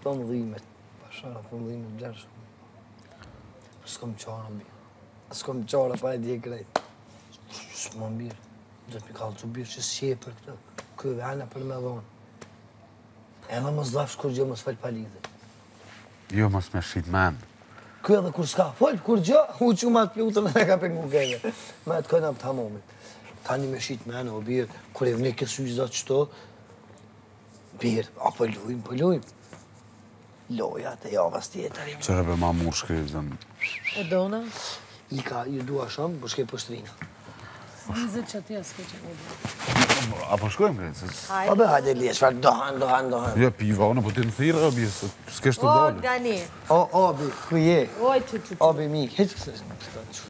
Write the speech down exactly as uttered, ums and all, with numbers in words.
pëmdhimet. Pashara pëmdhimet blerë shumë. S'kom qara mbi. S'kom qara pa e dje krejt. S'ma mbirë. Do t'mi kallë që birë që s'je për këtë. Kë vena për me dhonë. Edhe mos dhafsh kur gjë mos falj pa lidhe. Jo mos me shqit men. Kë edhe kur s'ka falj, kur gjë, u që ma t'plutën e ka pengu kejë. Me të kojna për t'hamomit. Tani me shqit men, o birë, kur e vne kësu i zda qëto, birë, a po lujmë, po lujmë. Loja të javas tjetër. Qërë be ma mu shkrizën. E dona? I ka, ju dua shumë, po shkej postrina. Nizet që atje s'ke që një. Apo shkojmë krejtë? A be hajde li, shfar dohan, dohan, dohan. Ja, piva, në po ti në thirë, obi, s'kesh të O, dole. Gani. O, obi, ku je? Oj, që që që. Obi mi, heqë